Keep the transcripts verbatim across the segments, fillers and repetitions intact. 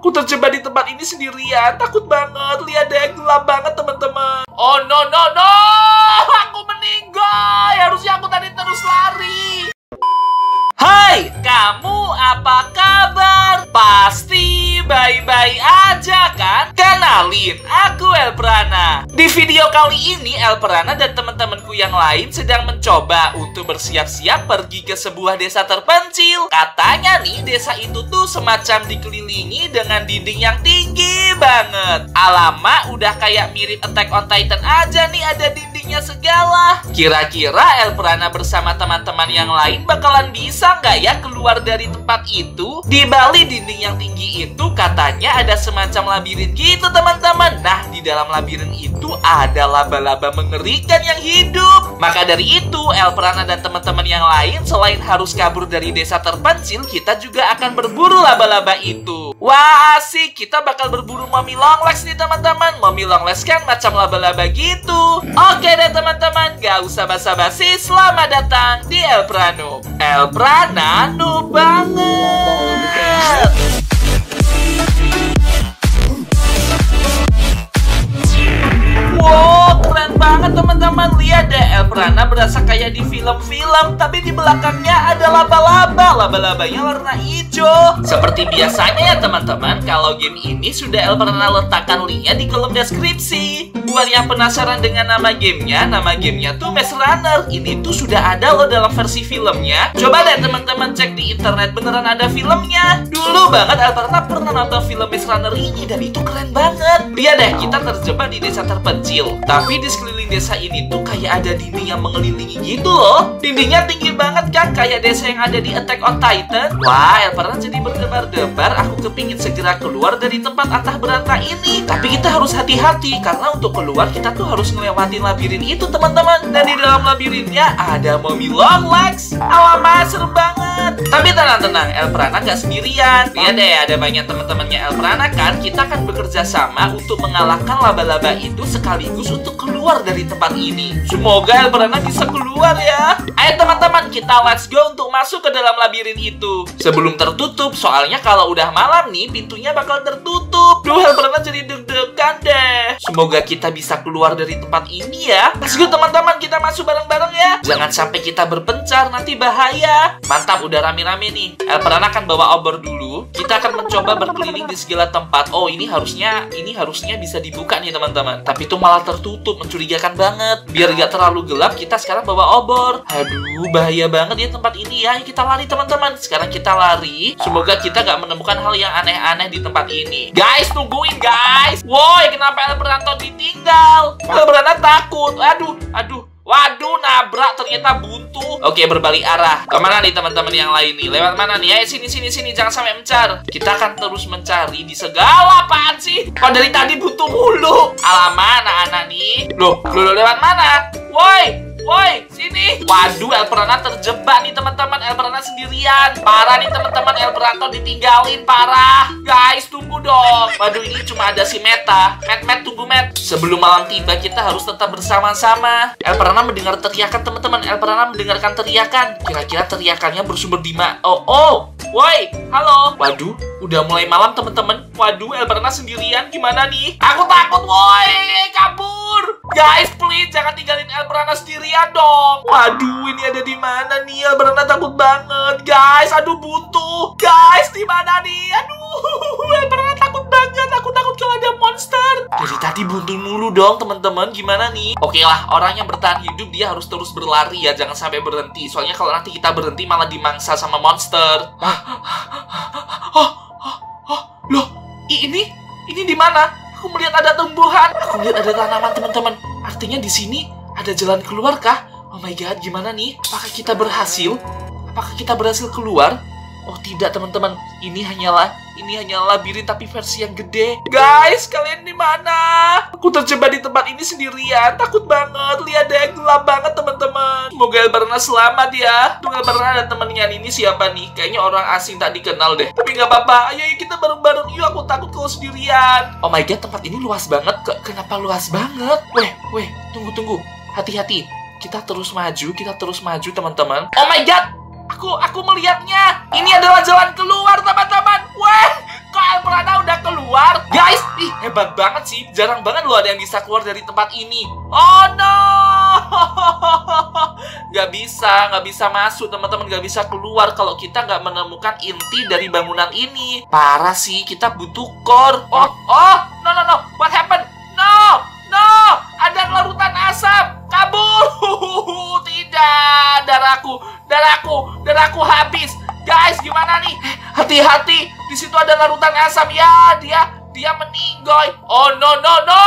Aku terjebak di tempat ini sendirian. Takut banget. Lihat deh, gelap banget teman-teman. Oh no no no. Aku meninggal. Harusnya aku tadi terus lari. Hai, kamu apa kabar? Pasti baik-baik aja kan? Kenalin, aku Elprana. Di video kali ini, Elprana dan teman-temanku yang lain sedang mencoba untuk bersiap-siap pergi ke sebuah desa terpencil. Katanya nih, desa itu tuh semacam dikelilingi dengan dinding yang tinggi banget. Alamak, udah kayak mirip Attack on Titan aja nih, ada dindingnya segala. Kira-kira Elprana bersama teman-teman yang lain bakalan bisa nggak ya keluar dari tempat itu? Di balik dinding yang tinggi itu katanya ada semacam labirin gitu teman-teman. Nah, di dalam labirin itu ada laba-laba mengerikan yang hidup. Maka dari itu Elprana dan teman-teman yang lain selain harus kabur dari desa terpencil, kita juga akan berburu laba-laba itu. Wah, asik, kita bakal berburu Mommy Longlegs nih teman-teman. Mommy Longlegs kan macam laba-laba gitu. Oke deh teman-teman, gak usah basa-basi, selamat datang di Elprano. Elprana noob banget. Wow, keren banget teman-teman. Lihat deh, Elprana berasa kayak di film-film, tapi di belakangnya ada laba-laba. Laba-labanya warna hijau. Seperti biasanya ya teman-teman, kalau game ini sudah Elprana letakkan linknya di kolom deskripsi. Buat yang penasaran dengan nama gamenya, nama gamenya tuh Maze Runner. Ini tuh sudah ada loh dalam versi filmnya. Coba deh teman-teman cek di internet, beneran ada filmnya. Dulu banget Elprana pernah nonton film Maze Runner ini dan itu keren banget. Lihat deh, kita terjebak di desa terpencil, tapi di sekeliling desa ini tuh kayak ada dinding yang mengelilingi gitu loh. Dindingnya tinggi banget kan, kayak desa yang ada di Attack on Titan. Wah, Elprana jadi berdebar-debar. Aku kepingin segera keluar dari tempat antah berantah ini. Tapi kita harus hati-hati, karena untuk keluar kita tuh harus ngelewatin labirin itu teman-teman. Dan di dalam labirinnya ada Mommy Longlegs. Alamak, seru banget. Tapi tenang-tenang, Elprana gak sendirian. Lihat deh, ada banyak teman-temannya Elprana kan. Kita akan bekerja sama untuk mengalahkan laba-laba itu sekaligus untuk keluar dari tempat ini. Semoga Elprana bisa keluar ya. Ayo teman-teman, kita let's go untuk masuk ke dalam labirin itu. Sebelum tertutup, soalnya kalau udah malam nih, pintunya bakal tertutup. Duh, Elprana jadi deg-degan deh. Semoga kita bisa keluar dari tempat ini ya. Let's go teman-teman, kita masuk bareng-bareng ya. Jangan sampai kita berpencar, nanti bahaya. Mantap, udah rame-rame nih. Elprana akan bawa obor dulu. Kita akan mencoba berkeliling di segala tempat. Oh, ini harusnya ini harusnya bisa dibuka nih teman-teman. Tapi itu malah tertutup, mencurigakan banget. Biar gak terlalu gelap, kita sekarang bawa obor. Aduh, bahaya banget ya tempat ini ya. Kita lari teman-teman. Sekarang kita lari. Semoga kita gak menemukan hal yang aneh-aneh di tempat ini. Guys, tungguin guys. Woi, kenapa Elprana ditinggal? Elprana takut. Aduh, aduh. Waduh, nabrak, ternyata buntu. Oke, berbalik arah. Kemana nih teman-teman yang lain nih? Lewat mana nih? Ayo sini, sini, sini. Jangan sampai mencar. Kita akan terus mencari di segala. Apaan sih? Kok dari tadi buntu mulu? Alamak, anak-anak nih. Loh, loh, lewat mana? Woi, woi, sini. Waduh, Elprana terjebak nih teman-teman. Elprana sendirian. Parah nih teman-teman. Elprana ditinggalin, parah. Guys, tunggu dong. Waduh, ini cuma ada si Meta. Met, Met, tunggu Met. Sebelum malam tiba, kita harus tetap bersama-sama. Elprana mendengar teriakan teman-teman. Elprana mendengarkan teriakan. Kira-kira teriakannya bersumber di mana? Oh, oh. Woi, halo. Waduh, udah mulai malam teman-teman. Waduh, Elprana sendirian. Gimana nih? Aku takut, woi. Kabur. Guys, please jangan tinggalin Elprana sendirian dong. Waduh, ini ada di mana nih? Elprana takut banget, guys. Aduh, buntu. Guys, di mana nih? Aduh, Elprana takut banget. Aku takut kalau ada monster. Dari tadi buntu mulu dong, teman-teman. Gimana nih? Oke lah, orang yang bertahan hidup dia harus terus berlari ya, jangan sampai berhenti. Soalnya kalau nanti kita berhenti malah dimangsa sama monster. Oh, oh, oh, loh, ini, ini di mana? Aku melihat ada tumbuhan. Aku melihat ada tanaman, teman-teman. Artinya di sini ada jalan keluar kah? Oh my god, gimana nih? Apakah kita berhasil? Apakah kita berhasil keluar? Oh tidak teman-teman, ini hanyalah ini hanyalah labirin tapi versi yang gede. Guys, kalian di mana? Aku terjebak di tempat ini sendirian, takut banget. Lihat deh, gelap banget teman-teman. Semoga Elprana selamat ya. Tuh Elprana dan temennya ini siapa nih? Kayaknya orang asing tak dikenal deh. Tapi nggak apa-apa, ayo kita bareng-bareng. Yuk, aku takut kalau sendirian. Oh my god, tempat ini luas banget. Ke Kenapa luas banget? Weh, weh, tunggu-tunggu. Hati-hati. Kita terus maju, kita terus maju teman-teman. Oh my god, aku aku melihatnya. Ini adalah jalan keluar teman-teman. Weh, kok Elprana udah keluar. Guys, ih hebat banget sih. Jarang banget loh ada yang bisa keluar dari tempat ini. Oh no. Gak bisa, gak bisa masuk teman-teman. Gak bisa keluar kalau kita gak menemukan inti dari bangunan ini. Parah sih, kita butuh core. Oh, oh, no, no, no. What happened? No, no. Ada larutan asap. Kabur. Tidak, darahku, darahku, darahku habis. Guys, gimana nih? Hati-hati, di situ ada larutan asam ya. Dia, dia meninggoy. Oh no no no,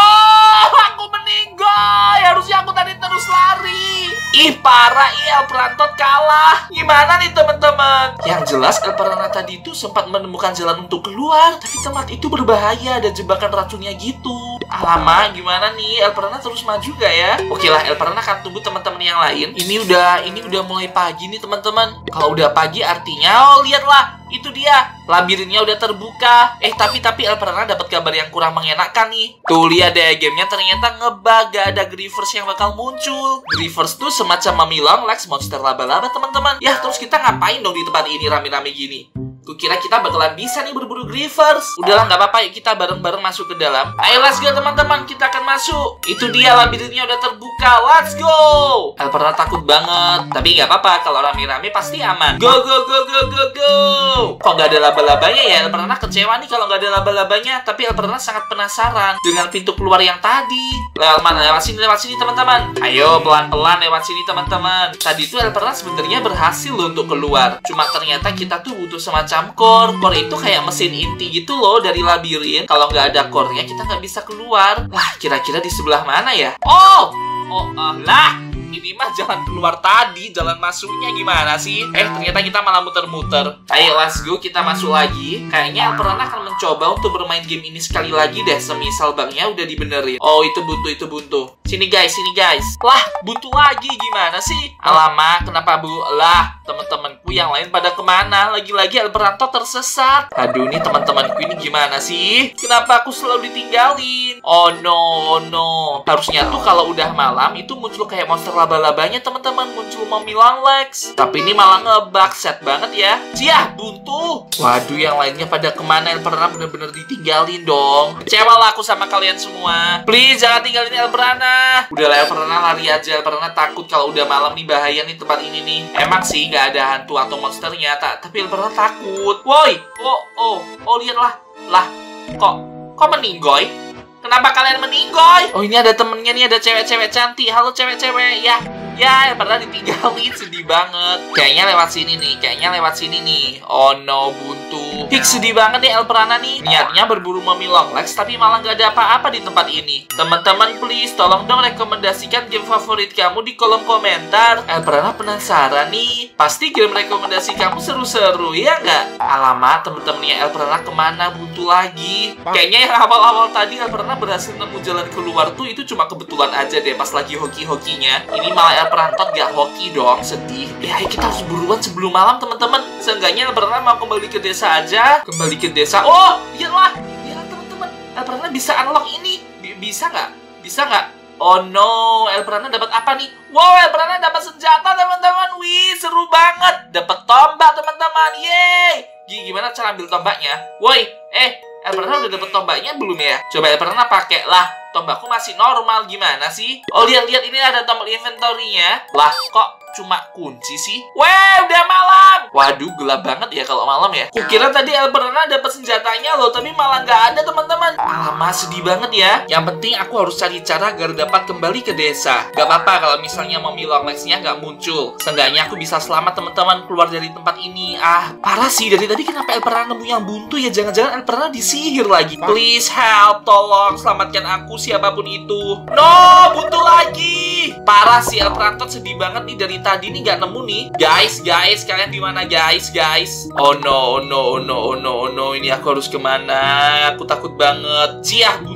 aku meninggoy. Harusnya aku tadi terus lari. Ih parah, iya El Perantot kalah. Gimana nih teman-teman? Yang jelas El Piranha tadi itu sempat menemukan jalan untuk keluar, tapi tempat itu berbahaya, ada jebakan racunnya gitu. Alamak, gimana nih? El Piranha terus maju gak ya? Oke lah, El Piranha akan tunggu teman-teman yang lain. Ini udah, ini udah mulai pagi nih teman-teman. Kalau udah pagi artinya, oh lihatlah, itu dia, labirinnya udah terbuka. Eh tapi tapi El Piranha dapat kabar yang kurang mengenakan nih. Tuh lihat deh, gamenya ternyata ngebug, gak ada Grievers yang bakal muncul. Grievers tuh semacam Mami Longlegs, monster laba-laba teman-teman. Ya terus kita ngapain dong di tempat ini rame-rame gini? Kukira kita bakalan bisa nih berburu Grievers. Udahlah nggak apa-apa, yuk kita bareng-bareng masuk ke dalam. Ayo let's go teman-teman, kita akan masuk. Itu dia, labirinnya udah terbuka, let's go. El Piranha takut banget, tapi nggak apa-apa, kalau rame-rame pasti aman. Go go go go go go. Kok nggak ada laba-labanya ya? El Piranha kecewa nih kalau nggak ada laba-labanya. Tapi El Piranha sangat penasaran dengan pintu keluar yang tadi. Lewat mana? Lewat sini, lewat sini teman-teman. Ayo pelan-pelan lewat sini teman-teman. Tadi tuh El Piranha sebenarnya berhasil loh untuk keluar. Cuma ternyata kita tuh butuh semacam core. Core itu kayak mesin inti gitu loh dari labirin. Kalau nggak ada core-nya kita nggak bisa keluar. Lah, kira-kira di sebelah mana ya? Oh, oh, uh, lah. Ini mah jalan keluar tadi, jalan masuknya gimana sih? Eh, ternyata kita malah muter-muter. Ayo, let's go, kita masuk lagi. Kayaknya El Piranha akan mencoba untuk bermain game ini sekali lagi deh, semisal bugnya udah dibenerin. Oh, itu buntu, itu buntu. Sini guys, sini guys. Lah, buntu lagi gimana sih? Alamak, kenapa bu? Lah, teman-temanku yang lain pada kemana? Lagi-lagi El Piranha tersesat. Aduh, nih teman-temanku ini gimana sih? Kenapa aku selalu ditinggalin? Oh no, oh no. Harusnya tuh kalau udah malam itu muncul kayak monster laba-labanya teman-teman, muncul Mami Longlegs. Tapi ini malah ngebug, set banget ya. Ciah, buntu. Waduh, yang lainnya pada kemana? El Piranha bener-bener ditinggalin dong. Kecewa lah aku sama kalian semua. Please jangan tinggalin El Piranha. Udahlah El Piranha lari aja. El Piranha takut kalau udah malam nih, bahaya nih tempat ini nih. Emang sih gak ada hantu atau monsternya, tak, tapi El Piranha takut. Woi, oh oh oh lihatlah. Lah, kok kok meninggoy? Kenapa kalian meninggoy? Oh ini ada temennya nih, ada cewek-cewek cantik. Halo cewek-cewek, ya ya pernah ditinggalin, sedih banget. Kayaknya lewat sini nih, kayaknya lewat sini nih. Oh no, buntu. Hik, sedih banget nih El Piranha nih. Niatnya berburu Mami Longlegs, tapi malah gak ada apa-apa di tempat ini. Teman-teman please, tolong dong rekomendasikan game favorit kamu di kolom komentar. El Piranha penasaran nih. Pasti game rekomendasi kamu seru-seru, ya nggak? Alamat, temen-temennya El Piranha kemana? Buntu lagi. Kayaknya yang awal-awal tadi El Piranha berhasil nemu jalan keluar tuh itu cuma kebetulan aja deh pas lagi hoki-hokinya. Ini malah El Piranha gak hoki dong, sedih. Ya kita harus buruan sebelum malam teman-teman. Seenggaknya El Piranha mau kembali ke desa aja. Kembali ke desa. Oh, lihatlah, lihatlah teman-teman. El Piranha bisa unlock ini. B bisa nggak? Bisa nggak? Oh no, El Piranha dapat apa nih? Wow, El Piranha dapat senjata teman-teman. Wih, seru banget. Dapat tombak teman-teman. Yeay. Gimana cara ambil tombaknya? Woi, eh El Piranha udah dapet tombaknya belum ya? Coba El Piranha pakai lah. Tombakku masih normal, gimana sih? Oh lihat-lihat, ini ada tombol inventory-nya. Lah kok cuma kunci sih? Weh, udah malam. Waduh, gelap banget ya kalau malam ya. Kukira tadi El Piranha dapat senjatanya loh, tapi malah nggak ada teman-teman. Alamak, sedih banget ya. Yang penting aku harus cari cara agar dapat kembali ke desa. Gak apa-apa kalau misalnya Mami Longlegs-nya nggak muncul. Seenggaknya aku bisa selamat teman-teman keluar dari tempat ini. Ah, parah sih, dari tadi kenapa El Piranha nemu yang buntu ya? Jangan-jangan El Piranha disihir lagi. Please help, tolong selamatkan aku siapapun itu. No, buntu lagi. Parah sih, El Piranha sedih banget nih, dari tadi nih nggak nemu nih. Guys, guys, kalian di mana guys, guys? Oh no, oh no, oh no, oh no, oh no. Ini aku harus kemana? Aku takut banget. Ciah, buntu.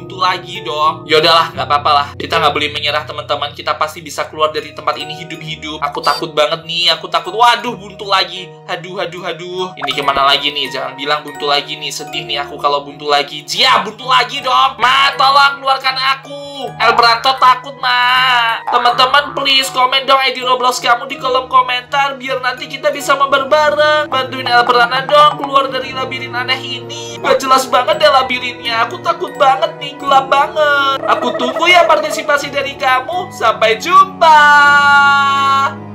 buntu lagi dong. Yaudahlah, nggak apa-apa lah. Kita nggak boleh menyerah teman-teman. Kita pasti bisa keluar dari tempat ini hidup-hidup. Aku takut banget nih. Aku takut. Waduh, buntu lagi. Aduh, aduh, aduh. Ini gimana lagi nih? Jangan bilang buntu lagi nih. Sedih nih aku kalau buntu lagi. Jia, buntu lagi dong. Ma, tolong keluarkan aku. El Branto takut, Ma. Teman-teman, please komen dong I D Roblox kamu di kolom komentar biar nanti kita bisa mabar bareng. Bantuin El Brana dong keluar dari labirin aneh ini. Gak jelas banget ya labirinnya. Aku takut banget nih, gelap banget. Aku tunggu ya partisipasi dari kamu. Sampai jumpa.